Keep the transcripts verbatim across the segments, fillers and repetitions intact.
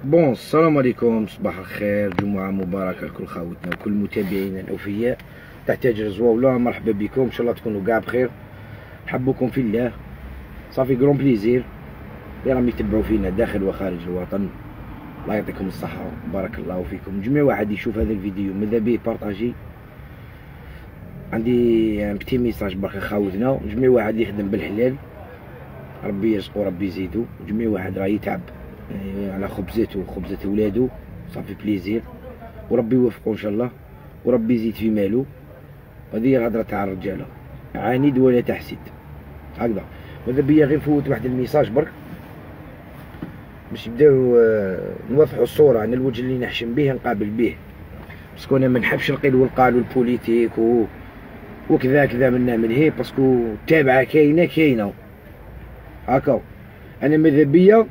بون السلام عليكم، صباح الخير، جمعة مباركة لكل خاوتنا وكل متابعينا الأوفياء تاع تاجر زواولة. مرحبا بكم، إن شاء الله تكونوا كاع بخير. نحبكم في الله، صافي كرون بليزير اللي راهم يتبعوا فينا داخل وخارج الوطن. الله يعطيكم الصحة وبارك الله فيكم. جميع واحد يشوف هذا الفيديو ماذا بيه بارطاجي. عندي ان بتي ميساج برك خاوتنا، جميع واحد يخدم بالحلال ربي يرزقو وربي يزيدو، جميع واحد راه يتعب على خبزته وخبزة ولادو، صافي بليزير وربي يوفقو ان شاء الله وربي يزيد في مالو. هذه هي الهضره تاع الرجاله، عاند ولا تحسد هكذا. ماذا بيا غير نفوت واحد الميساج برك باش نبداو نوضحوا الصوره. انا الوجه اللي نحشم به نقابل به، باسكو انا ما نحبش نقيل والقال والبوليتيك و... وكذا كذا منا من هي، باسكو التابعه كاينه كاينه هكا. انا ماذا بيا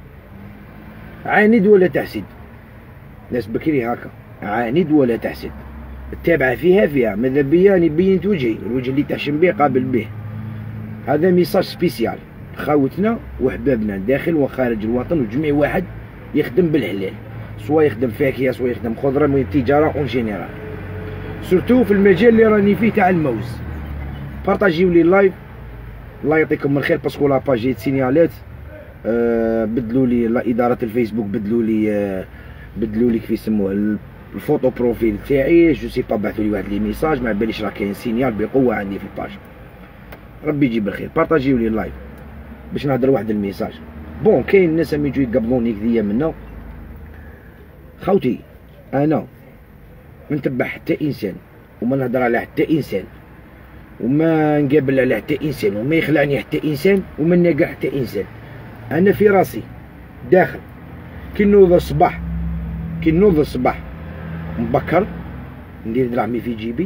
عاند ولا تحسد، ناس بكري هكا، عاند ولا تحسد، التابعه فيها فيها. ماذا بيا راني بينت وجهي، الوجه اللي تحشم به قابل به. هذا ميساج سبيسيال خاوتنا وحبابنا داخل وخارج الوطن، وجميع واحد يخدم بالحلال، سواء يخدم فاكهه سواء يخدم خضره، من التجاره اون جينيرال، سورتو في المجال اللي راني فيه تاع الموز. بارطاجيو لي اللايف، الله يعطيكم الخير، باسكو لاباج جيت سينيالات. أه بدلوا لي اداره الفيسبوك، بدلوا لي أه بدلوا لي كيف يسموه الفوتو بروفيل تاعي، جو سي با، بعثوا لي واحد لي ميساج، ما باليش راه كاين سينيال بقوه عندي في الباج. ربي يجيب الخير، بارطاجيو لي اللايف باش نهضر واحد الميساج. بون كاين الناس راهم يجوا يقبلوني كذيا منا. خوتي انا ما نتبع حتى انسان وما نهضر على حتى انسان وما نقابل على حتى انسان وما يخلعني حتى انسان وما نلقى حتى انسان. انا في راسي داخل كي نوض الصباح، كي نوض الصباح مبكر ندير دراهمي في جيبي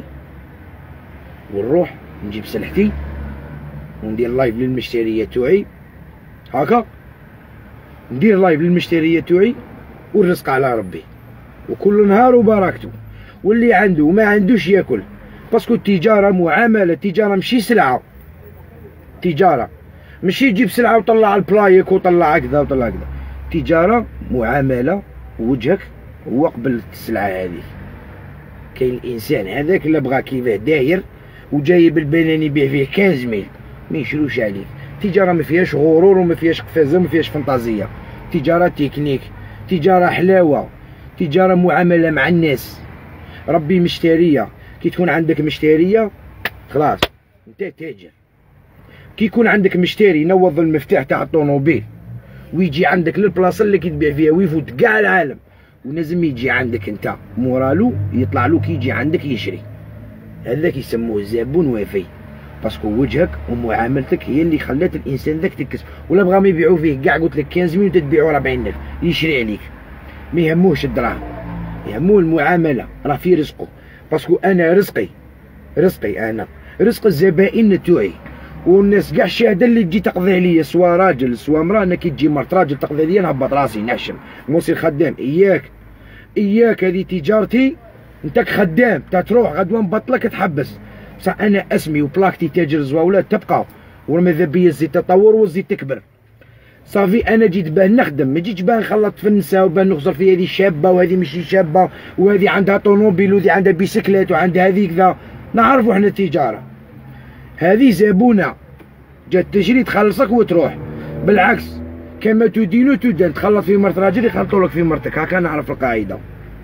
ونروح نجيب سلحتي وندير لايف للمشتريه توعي هكا، ندير لايف للمشتريه توعي والرزق على ربي، وكل نهار وبركته، واللي عنده وما عندوش ياكل، باسكو التجاره معامله، التجاره ماشي سلعه، تجاره ماشي تجيب سلعه وطلع البلايك وطلع كذا وطلع كذا، تجاره معامله، وجهك هو قبل السلعه هذه. كاين الانسان هذاك اللي بغى كيفاه داير وجايب البنان يبيع فيه خمسة ميل ما يشروش عليك. تجاره ما فيهاش غرور وما فيهاش قفازه وما فيهاش فانتازيه، تجاره تكنيك، تجاره حلاوه، تجاره معامله مع الناس. ربي مشتريه، كي تكون عندك مشتريه خلاص انت تاجر. كي يكون عندك مشتري ينوض المفتاح تاع الطوموبيل ويجي عندك للبلاصه اللي كتبيع فيها ويفوت كاع العالم، ولازم يجي عندك انت مورالو يطلع له كي يجي عندك يشري، هذاك يسموه زبون وفي، باسكو وجهك ومعاملتك هي اللي خلات الانسان ذاك تكسب. ولا بغاو يبيعوا فيه كاع قلت لك خمسة ميل تبيعوا أربعين ألف يشري عليك، ما يهموهش الدراهم، يهموه المعامله، راه في رزقه. باسكو انا رزقي رزقي انا رزق الزبائن توعي، والناس كاع الشهاده اللي تجي تقضي عليا، سوا راجل سوا امراه. انا كي تجي مرت راجل تقضي عليا نهبط راسي نحشم نوصل خدام. اياك اياك هذه تجارتي، انت خدام تروح غدوه نبطلك تحبس. بصح انا اسمي وبلاكتي تاجر زواولة تبقى، وماذا بيا الزيت تطور والزيت تكبر. صافي انا جيت باه نخدم، ما جيتش باه نخلط في النساء وباه نخزر في هذه شابه وهذه ماشي شابه وهذه عندها طوموبيل وهذه عندها بيسكليت وعندها هذه كذا. نعرفوا احنا التجاره هذه زبونه جات تجري تخلصك وتروح، بالعكس كما تدين تدان، تخلط في مرت راجل يخلطوا لك في مرتك، هكا نعرف القاعده.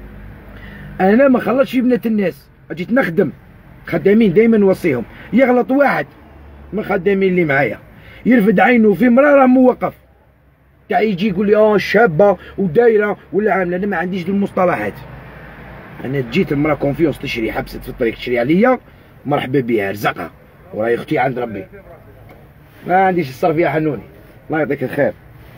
انا ما خلطش في بنات الناس، جيت نخدم. خدامين دائما نوصيهم، يغلط واحد من الخدامين اللي معايا يرفد عينه في مراه راه موقف تاع يجي يقول لي اه شابه ودايره ولا عامله. انا ما عنديش المصطلحات. انا جيت المراه كونفيونس تشري، حبست في الطريق تشري عليا، مرحبا بها رزقها، وراهي اختي عند ربي، ما عنديش الصرف يا حنوني. الله يعطيك الخير.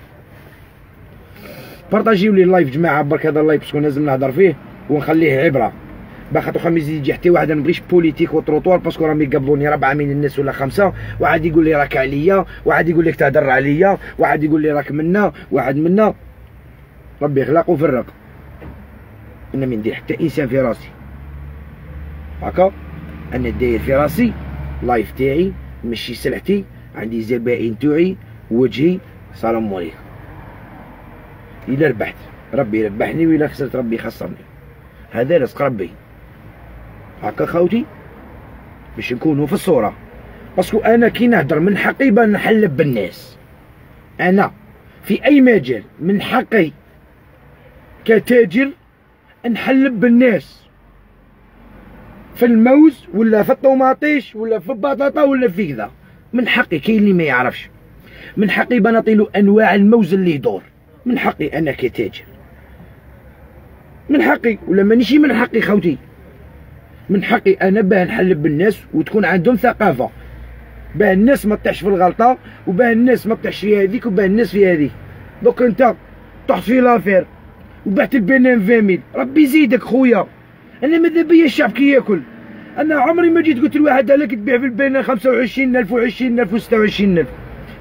بارطاجيو لي اللايف جماعه برك، هذا اللايف باسكو لازم نهضر فيه ونخليه عبره، باخاطر خميس يجي حتى واحد. انا مبغيش بوليتيك وتروطوار، باسكو راهم يقبلوني ربعه من الناس ولا خمسه، واحد يقول لي راك عليا، واحد يقول لك تهدر عليا، واحد يقول لي راك منا، واحد منا. ربي يخلق وفرق. انا ما ندير حتى انسان في راسي هكا، انا داير في راسي لايف تاعي، ماشي سلعتي، عندي زبائن توعي، وجهي. سلام عليكم. الا ربحت ربي يربحني وإلا خسرت ربي يخسرني، هذا رزق ربي. هاكا خوتي باش نكونوا في الصورة، باسكو أنا كي نهدر من حقي باه نحلب بالناس. أنا في أي مجال من حقي كتاجر نحلب بالناس، في الموز ولا في الطوماطيش ولا في البطاطا ولا في كذا، من حقي. كاين اللي ما يعرفش، من حقي بنعطيلو انواع الموز اللي يدور، من حقي انا كتاجر، من حقي. ولا مانيش من حقي خوتي، من حقي انا باه نحلب بالناس وتكون عندهم ثقافه، باه الناس ما تطيحش في الغلطه، وباه الناس ما تطيحش في هذيك وباه الناس في هذيك. دوك انت طحت في لافير وبعت البنان عشرين ميل، ربي يزيدك خويا. انا ماذا بيا الشعب كي ياكل؟ انا عمري ما جيت قلت لواحد هذاك تبيع في البنان خمسة وعشرين ألف وعشرين ألف وستة وعشرين ألف،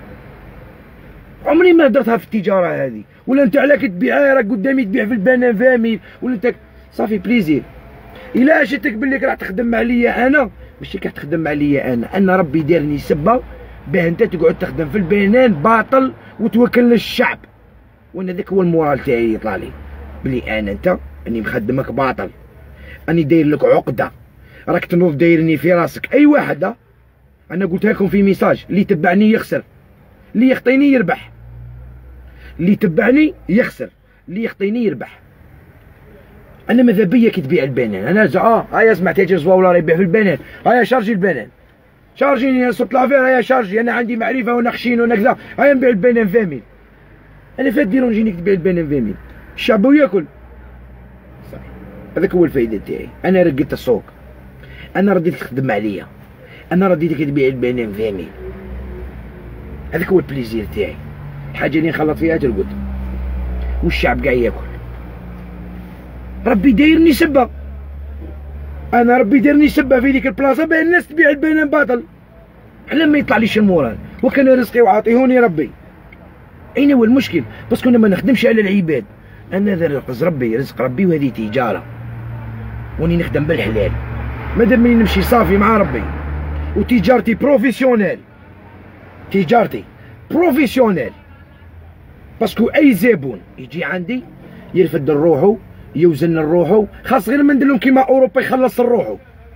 عمري ما درتها في التجاره هذه. ولا انت على كتبيع راك قدامي تبيع في البنان عشرين ميل، ولا انت صافي بليزير. الا شتك بلي راح تخدم عليا انا، ماشي راح تخدم عليا انا، انا ربي دارني سبه باه انت تقعد تخدم في البنان باطل وتوكل للشعب. وانا ذاك هو المورال تاعي يطلع لي بلي انا انت اني مخدمك باطل، اني داير لك عقده، راك تنوض دايرني في راسك. اي واحد انا قلتها لكم في ميساج، اللي يتبعني يخسر، اللي يخطيني يربح، اللي يتبعني يخسر، اللي يخطيني يربح. انا ماذا بيا كي تبيع البنان؟ انا زع اه هيا سمعت تاجر زواوله راه يبيع في البنان، هيا شارجي البنان، شارجيني انا صوت لافير، هيا شارجي، انا عندي معرفه وانا خشين وانا كذا، هيا نبيع البنان عشرين ميل. انا فات ديرو نجيني تبيع البنان عشرين ميل، الشعب ياكل. صحيح هذاك هو الفايده تاعي. انا رقدت السوق، انا رديتك تخدم عليا، انا رديتك تبيع البنان عشرين ميل، هذاك هو البليزير تاعي. الحاجه اللي نخلط فيها ترقد والشعب قاع ياكل. ربي دايرني سبه، انا ربي دايرني سبه في ديك البلاصه باه الناس تبيع البنان باطل. على ما يطلع ليش المورال، وكان رزقي وعاطيهوني ربي. اين هو المشكل؟ باسكو انا ما نخدمش على العباد، انا ذا رزق ربي، رزق ربي، وهذه تجاره وني نخدم بالحلال. مادام مني نمشي صافي مع ربي وتجارتي بروفيسيونيل، تجارتي بروفيسيونيل، باسكو اي زبون يجي عندي يرفد لروحو، يوزن لروحو، خاص غير ما نديرلهم كيما اوروبا يخلص لروحو.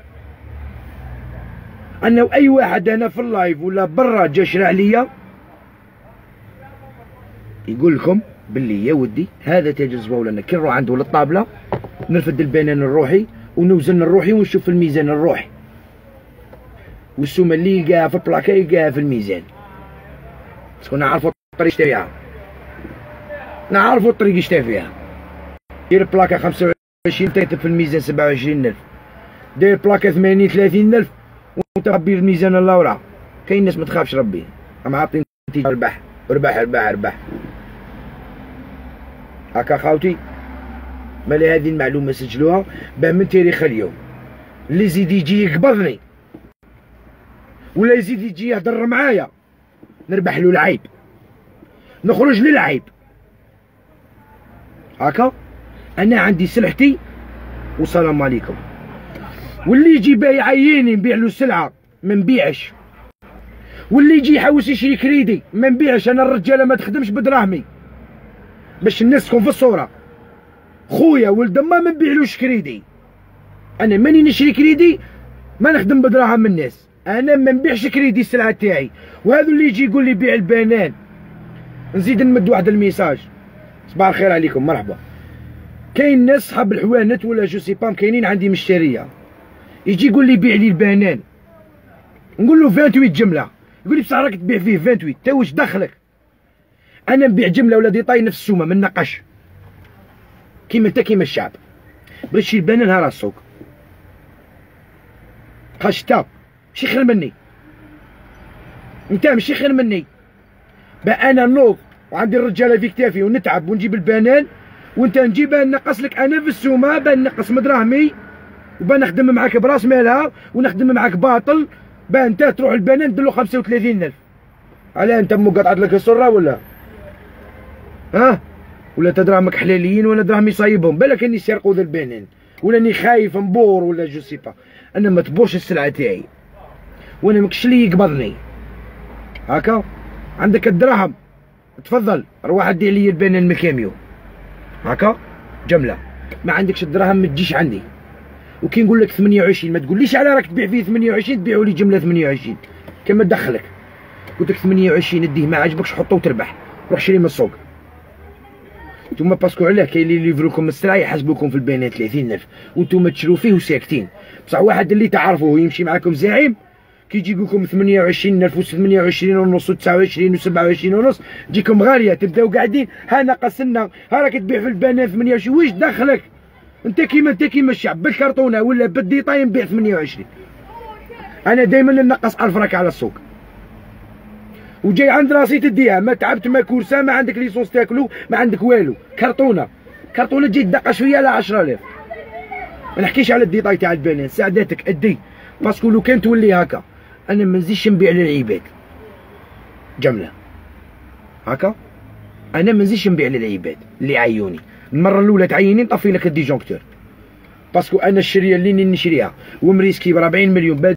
انا واي واحد انا في اللايف ولا برا جا شرا عليا يقول لكم باللي يا ودي هذا تاجر زواوله، انا كي نروح عنده للطابله نرفد البنان الروحي ونوزن الروحي ونشوف الميزان الروحي، والسومه اللي يلقاها في البلاكه يلقاها في الميزان، باسكو نعرفو الطريق شتا فيها، نعرفو الطريق شتا فيها. دير بلاكه خمسة وعشرين تكتب في الميزان سبعة وعشرين ألف، داير بلاكه ثمانين ثلاثين ألف وانت ربي الميزان الله وراه. كاين ناس ما تخافش ربي، راهم عاطين ربح ربح ربح ربح. هاكا خاوتي، مالي هذه المعلومه سجلوها باه من تاريخ اليوم اللي يزيد يجي يقبضني ولا يزيد يجي يهضر معايا نربح له العيب، نخرج للعيب. هاكا انا عندي سلعتي والسلام عليكم. واللي يجي بايع عيني نبيع له السلعه ما نبيعش، واللي يجي يحوس يشري كريدي ما نبيعش. انا الرجاله ما تخدمش بدراهمي باش الناس تكون في الصوره. خويا ولد ما ما نبيعلوش كريدي، انا ماني نشري كريدي، ما نخدم بدراهم من الناس، انا ما نبيعش كريدي السلعه تاعي. وهذا اللي يجي يقول لي بيع البنان، نزيد نمد واحد الميساج. صباح الخير عليكم، مرحبا. كاين ناس صحاب الحوانت ولا جو سي بام كاينين عندي مشتريه، يجي يقول لي بيع لي البنان، نقول له ثمانية وعشرين جمله، يقول لي بصح راك تبيع فيه ثمانية وعشرين، تا واش دخلك؟ انا نبيع جمله ولا ديطاي نفس السومه ما نناقش، كيما انت كيما الشعب. بغيت تشري البنان ها راه السوق، خاش انت ماشي خير مني، انت ماشي خير مني. بقى انا نوض وعندي الرجاله في كتافي ونتعب ونجيب البنان، وانت نجيبها نقص لك انا في السومه، بان نقص مدراهمي وبان نخدم معاك براس مالها ونخدم معاك باطل، بان انت تروح البنان دير له خمسة وثلاثين ألف. علاه انت مو قطعت لك السره ولا؟ ها؟ ولا انت دراهمك حلاليين ولا دراهم يصايبهم؟ بالك اني سارقو ذا البنان ولا اني خايف نبور ولا جو سي با. انا ما تبورش السلعه تاعي وانا ماكش اللي يقبضني. هاكا عندك الدراهم تفضل روح ادي عليا البنان من الكاميو، هكا جمله ما عندكش الدراهم ما تجيش عندي. وكي نقول لك ثمانية وعشرين ما تقوليش على راك تبيع فيه ثمانية وعشرين تبيعوا لي جمله ثمانية وعشرين كما تدخلك. قلت لك ثمانية وعشرين اديه ما عجبكش حطه وتربح، روح شري من السوق. نتوما باسكو علاه كاين اللي يليفروكم السلعه يحاسبوكم في البيانات ثلاثين ألف وانتوما تشرو فيه وساكتين. بصح واحد اللي تعرفوه يمشي معاكم زعيم كي يجي يقول لكم ثمانية وعشرين ألف وثمانية وعشرين ونص وتسعة وعشرين وسبعة وعشرين ونص تجيكم غاليه، تبداو قاعدين ها نقصنا ها راك تبيع في البيانات ثمانية وعشرين. واش دخلك انت كيما انت كيما الشعب بالكرتونه ولا بالديطاي نبيع ثمانية وعشرين. انا دائما ننقص ألف راك على السوق وجاي عند راسي تديها ما تعبت ما كورسه ما عندك ليسونس تاكلو ما عندك والو. كرتونه كرتونه تجي تدقش فيا على عشرة آلاف. ما نحكيش على الديطاي تاع البنات سعداتك ادي باسكو لو كان تولي هكا انا ما نزيدش نبيع للعباد جمله هكا. انا ما نزيدش نبيع للعباد اللي عيوني. المره الاولى تعيني نطفي لك الديجونكتور باسكو انا الشريه اللي نشريها ومريسكي ب أربعين مليون